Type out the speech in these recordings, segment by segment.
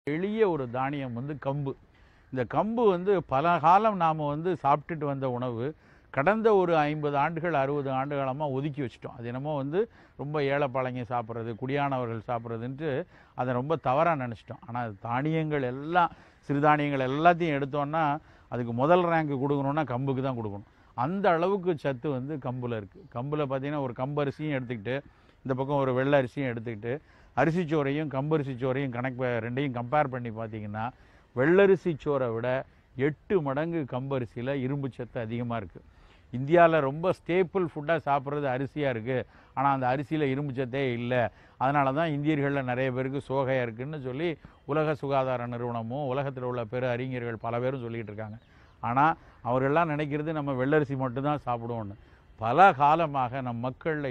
எளிய ஒரு தானியம் வந்து கம்பு. இந்த கம்பு வந்து பல காலம் நாம் வந்து சாப்பிட்டுட்டு வந்த உணவு. கடந்த ஒரு 50 ஆண்டுகள் 60 ஆண்டு காலமாக ஒதுக்கி வச்சிட்டோம். அது என்னமோ வந்து ரொம்ப ஏழைப்பாளைங்க சாப்பிட்றது, குடியானவர்கள் சாப்பிட்றதுன்ட்டு அதை ரொம்ப தவறாக நினச்சிட்டோம். ஆனால் தானியங்கள் எல்லாம், சிறுதானியங்கள் எல்லாத்தையும் எடுத்தோன்னா அதுக்கு முதல் ரேங்க் கொடுக்கணுன்னா கம்புக்கு தான் கொடுக்கணும். அந்த அளவுக்கு சத்து வந்து கம்பில் இருக்குது. கம்பில் பார்த்திங்கன்னா ஒரு கம்பரிசியும் எடுத்துக்கிட்டு, இந்த பக்கம் ஒரு வெள்ளை அரிசியும் எடுத்துக்கிட்டு, அரிசிச்சோரையும் கம்பரிசி சோறையும் ரெண்டையும் கம்பேர் பண்ணி பார்த்தீங்கன்னா வெள்ளரிசி சோறை விட 8 மடங்கு கம்பரிசியில் இரும்பு சத்து அதிகமாக இருக்குது. இந்தியாவில் ரொம்ப ஸ்டேப்பிள் ஃபுட்டாக சாப்பிட்றது அரிசியாக இருக்குது. ஆனால் அந்த அரிசியில் இரும்பு சத்தே இல்லை. அதனால தான் இந்தியர்களில் நிறைய பேருக்கு சோகையாக இருக்குதுன்னு சொல்லி உலக சுகாதார நிறுவனமும் உலகத்தில் உள்ள பெரு அறிஞர்கள் பல பேரும் சொல்லிகிட்டு இருக்காங்க. ஆனால் அவர்கள்லாம் நினைக்கிறது நம்ம வெள்ளரிசி மட்டும்தான் சாப்பிடுவோன்னு. பல காலமாக நம் மக்களில்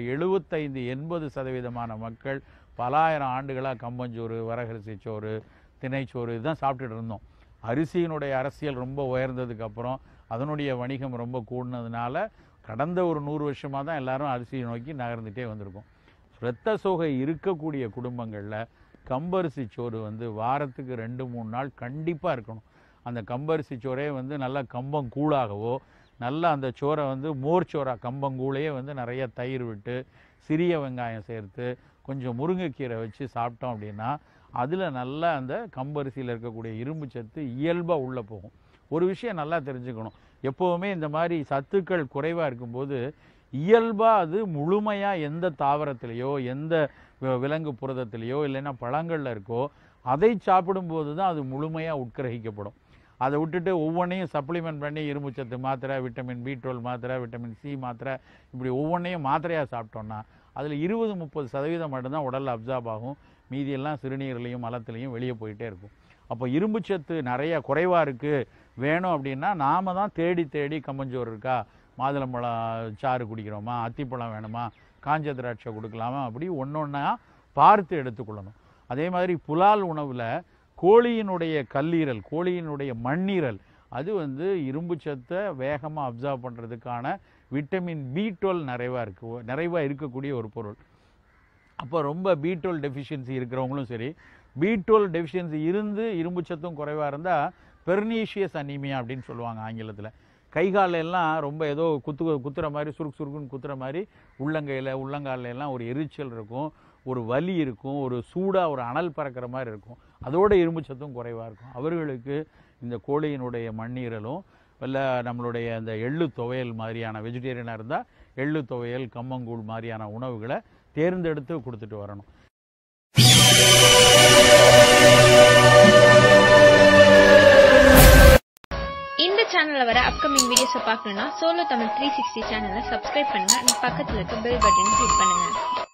75-80% மக்கள் பல ஆயிரம் ஆண்டுகளாக கம்பஞ்சோறு, வரகரிசி சோறு, திணைச்சோறு இதுதான் சாப்பிட்டுட்டு இருந்தோம். அரிசியினுடைய அரசியல் ரொம்ப உயர்ந்ததுக்கப்புறம் அதனுடைய வணிகம் ரொம்ப கூடினதுனால கடந்த ஒரு 100 வருஷமாக தான் எல்லாரும் அரிசியை நோக்கி நகர்ந்துகிட்டே வந்திருக்கோம். இரத்த சோகை இருக்கக்கூடிய குடும்பங்களில் கம்பரிசி சோறு வந்து வாரத்துக்கு 2-3 நாள் கண்டிப்பாக இருக்கணும். அந்த கம்பரிசி சோறே வந்து நல்லா கம்பங்கூழாகவோ, நல்லா அந்த சோறை வந்து மோர் சோறாக கம்பங்கூழையே வந்து நிறைய தயிர் விட்டு, சிறிய வெங்காயம் சேர்த்து, கொஞ்சம் முருங்கைக்கீரை வச்சு சாப்பிட்டோம் அப்படின்னா அதில் நல்லா அந்த கம்பரிசியில் இருக்கக்கூடிய இரும்பு சத்து இயல்பாக உள்ளே போகும். ஒரு விஷயம் நல்லா தெரிஞ்சுக்கணும், எப்போவுமே இந்த மாதிரி சத்துக்கள் குறைவாக இருக்கும்போது இயல்பாக அது முழுமையாக எந்த தாவரத்திலேயோ எந்த விலங்கு புரதத்திலேயோ இல்லைன்னா பழங்களில் இருக்கோ அதை சாப்பிடும்போது தான் அது முழுமையாக உட்கிரகிக்கப்படும். அதை விட்டுட்டு ஒவ்வொன்றையும் சப்ளிமெண்ட் பண்ணி இரும்பு சத்து மாத்திரை, விட்டமின் B12 மாத்திரை, விட்டமின் C மாத்திரை, இப்படி ஒவ்வொன்றையும் மாத்திரையாக சாப்பிட்டோன்னா அதில் 20-30% மட்டும்தான் உடலில் அப்சார்ப் ஆகும். மீதியெல்லாம் சிறுநீர்லையும் மலத்திலையும் வெளியே போயிட்டே இருக்கும். அப்போ இரும்பு சத்து நிறைய குறைவாக இருக்குது வேணும் அப்படின்னா நாம் தான் தேடி தேடி கம்பஞ்சோறு இருக்கா, மாதுளம்பழம் சாறு குடிக்கிறோமா, அத்திப்பழம் வேணுமா, காஞ்ச திராட்சை கொடுக்கலாமா, அப்படி ஒன்றா பார்த்து எடுத்துக்கொள்ளணும். அதே மாதிரி புலால் உணவில் கோழியினுடைய கல்லீரல், கோழியினுடைய மண்ணீரல், அது வந்து இரும்பு சத்தை வேகமாக அப்சார்ப் பண்ணுறதுக்கான விட்டமின் B12 நிறைவாக இருக்கக்கூடிய ஒரு பொருள். அப்போ ரொம்ப B12 டெஃபிஷியன்சி இருக்கிறவங்களும் சரி, B12 டெஃபிஷியன்சி இருந்து இரும்பு சத்தும் குறைவாக இருந்தால் பெர்னீஷியஸ் அனீமியா அப்படின்னு சொல்லுவாங்க ஆங்கிலத்தில். கைகாலில் எல்லாம் ரொம்ப ஏதோ குத்துற மாதிரி சுருக்குன்னு குத்துற மாதிரி உள்ளங்காலில் எல்லாம் ஒரு எரிச்சல் இருக்கும், ஒரு வலி இருக்கும், ஒரு சூடாக ஒரு அனல் பறக்கிற மாதிரி இருக்கும். அதோட இரும்பு சத்தும் குறைவாக இருக்கும். அவர்களுக்கு இந்த கோழியினுடைய மண்ணீரலும் இல்லை நம்மளுடைய அந்த எள்ளு துவையல் மாதிரியான, வெஜிடேரியனாக இருந்தால் எள்ளு துவையல், கம்மங்கூழ் மாதிரியான உணவுகளை தேர்ந்தெடுத்து கொடுத்துட்டு வரணும். இந்த சேனல்ல வர அப்கமிங் வீடியோஸை பார்க்கணும்னா சோலோ தமிழ் 360 சேனலை சப்ஸ்கிரைப் பண்ணுங்க. பக்கத்துல இருக்க பெல் பட்டனை கிளிக் பண்ணுங்க.